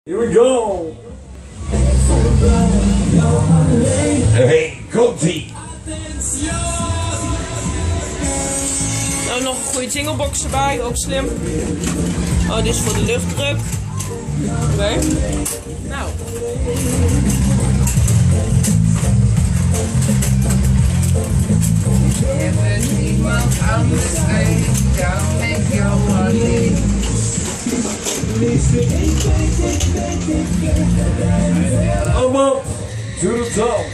Here we go! Hey, komt-ie! Nou, nog een goede jinglebox erbij, ook slim. Oh, dit is voor de luchtdruk. Oké. Nou. Er is niemand anders dan jou en jou alleen. Allemaal to the top!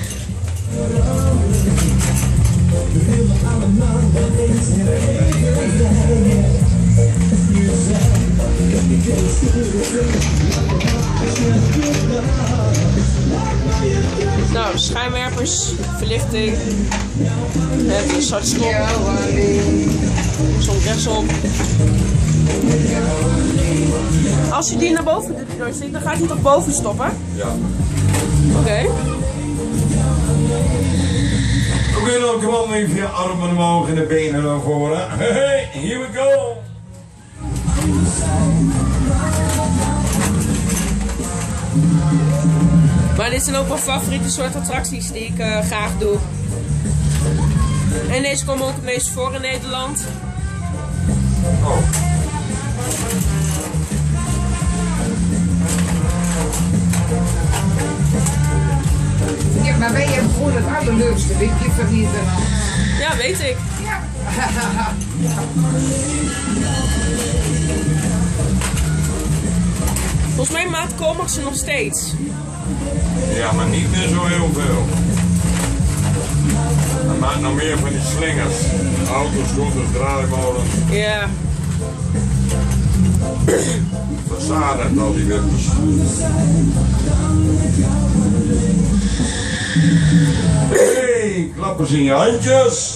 Nou, schijnwerpers, verlichting. We hebben een zwart stop. Soms rechtsom. Als je die naar boven doorsteekt, dan gaat hij toch boven stoppen? Ja. Oké. Oké, dan kom even je armen omhoog en de benen naar voren. Hey, here we go! Maar dit zijn ook wel favoriete soort attracties die ik graag doe. En deze komen ook het meest voor in Nederland. Oh. Ja, maar wij hebben gewoon het allerleukste, weet je, van Nederland. Ja, weet ik. Ja. Volgens mij maat komen ze nog steeds. Ja, maar niet meer zo heel veel. Hij maakt nog meer van die slingers. Auto's, scooters, draaimolens. Ja. Façade en al die wimpers. Hey, klappers in je handjes.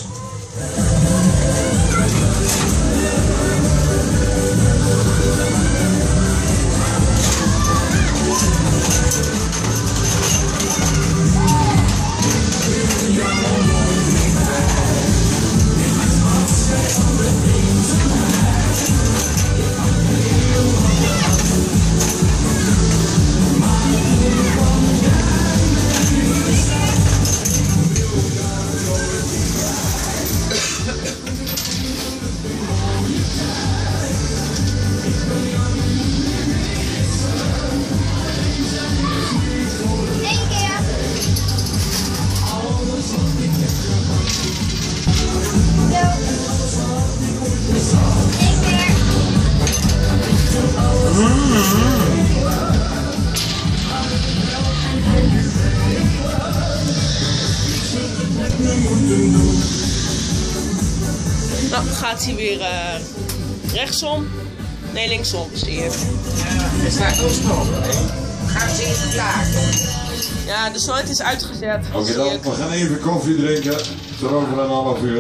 Nou, gaat hij weer rechtsom? Nee, linksom, zie je. Ja, er staat ook stop. Gaan ze even klaar. Ja, de snelheid is uitgezet. Oké, zie dan, ik. we gaan even koffie drinken. Tot over een half uur.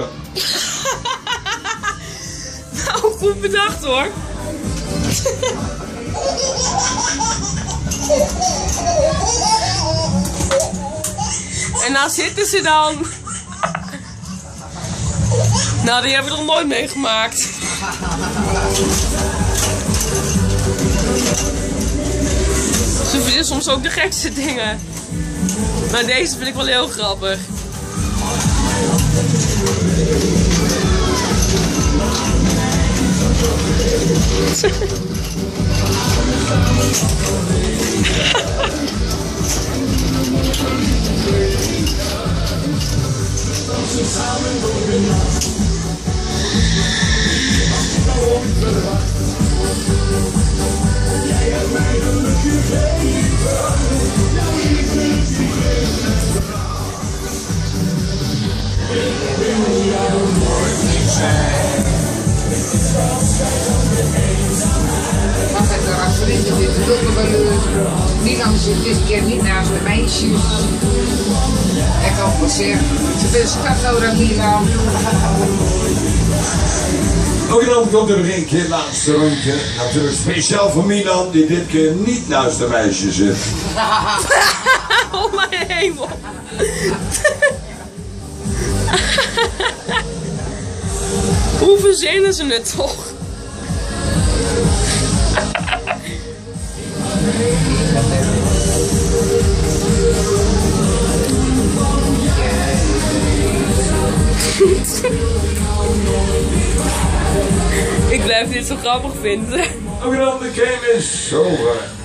Nou, goed bedacht hoor. En nou zitten ze dan. Nou, die hebben we nog nooit meegemaakt. Ze verzinnen soms ook de gekste dingen. Maar deze vind ik wel heel grappig. Mag het erachter in, dit is ook nog wel leuk. Milan zit dit keer niet naast de meisjes. Ik kan wel zeggen, ze wil schat nodig, Milan. Oké, dan komt er nog een keer het laatste rondje. Natuurlijk speciaal voor Milan, die dit keer niet naast de meisje zit. Oh mijn hemel. Hoe verzinnen ze het toch? Ik blijf dit zo grappig vinden. Ook een andere game is over.